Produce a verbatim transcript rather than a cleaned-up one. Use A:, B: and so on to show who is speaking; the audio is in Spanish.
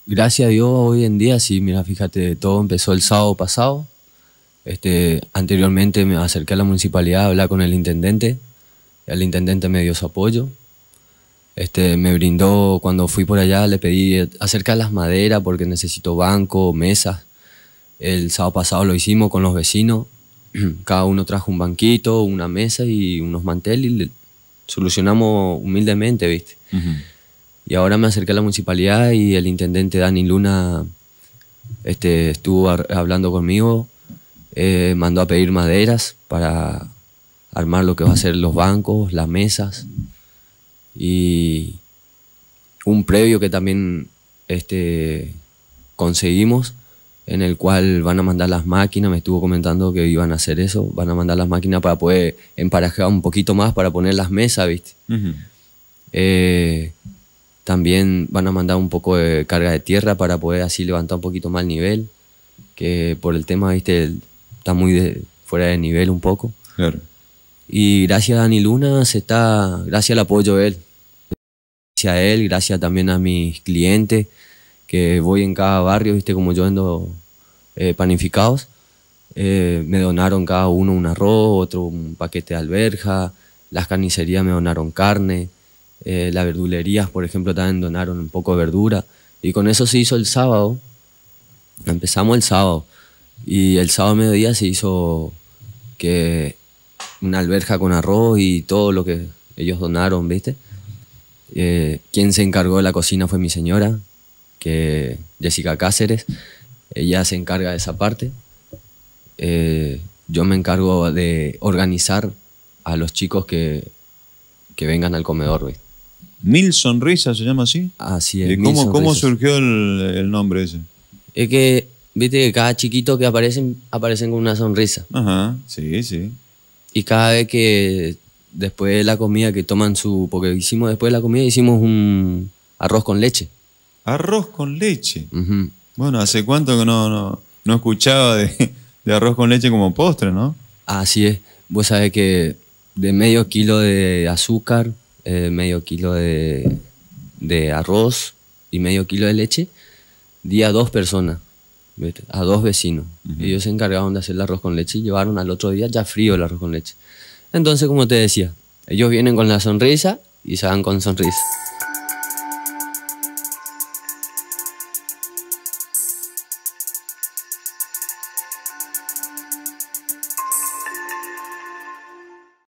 A: gracias a Dios hoy en día, sí, mira, fíjate, todo empezó el sábado pasado. Este, anteriormente me acerqué a la municipalidad a hablar con el intendente. El intendente me dio su apoyo. Este, me brindó, cuando fui por allá, le pedí acercar las maderas porque necesito banco, mesas. El sábado pasado lo hicimos con los vecinos. Cada uno trajo un banquito, una mesa y unos manteles y le solucionamos humildemente, ¿viste?
B: Uh-huh.
A: Y ahora me acerqué a la municipalidad y el intendente Dani Luna este, estuvo hablando conmigo, eh, mandó a pedir maderas para armar lo que va a ser los bancos, las mesas y un previo que también este, conseguimos, en el cual van a mandar las máquinas. Me estuvo comentando que iban a hacer eso, van a mandar las máquinas para poder emparejar un poquito más para poner las mesas, ¿viste? Uh-huh. eh, también van a mandar un poco de carga de tierra para poder así levantar un poquito más el nivel, que por el tema, ¿viste? Está muy de, fuera de nivel un poco.
B: Claro.
A: Y gracias a Dani Luna se está, gracias al apoyo de él, gracias a él, gracias también a mis clientes, que voy en cada barrio, ¿viste? Como yo vendo eh, panificados, eh, me donaron cada uno un arroz, otro un paquete de alberja, las carnicerías me donaron carne, eh, las verdulerías, por ejemplo, también donaron un poco de verdura, y con eso se hizo el sábado. Empezamos el sábado, y el sábado a mediodía se hizo que una alberja con arroz y todo lo que ellos donaron, ¿viste? Eh, quien se encargó de la cocina fue mi señora, que Jessica Cáceres. Ella se encarga de esa parte. Eh, yo me encargo de organizar a los chicos que, que vengan al comedor, ¿viste?
B: ¿Mil Sonrisas se llama así?
A: Así es.
B: ¿Y cómo, cómo surgió el, el nombre ese?
A: Es que, viste, que cada chiquito que aparecen, aparecen con una sonrisa.
B: Ajá, sí, sí.
A: Y cada vez que después de la comida que toman su... Porque hicimos después de la comida hicimos un arroz con leche.
B: ¿Arroz con leche?
A: Uh-huh.
B: Bueno, ¿hace cuánto que no, no, no escuchaba de, de arroz con leche como postre, no?
A: Así es. Vos sabés que de medio kilo de azúcar, eh, medio kilo de, de arroz y medio kilo de leche, di a dos personas, ¿viste? A dos vecinos. Uh-huh. Ellos se encargaron de hacer el arroz con leche y llevaron al otro día ya frío el arroz con leche. Entonces, como te decía, ellos vienen con la sonrisa y se van con sonrisa.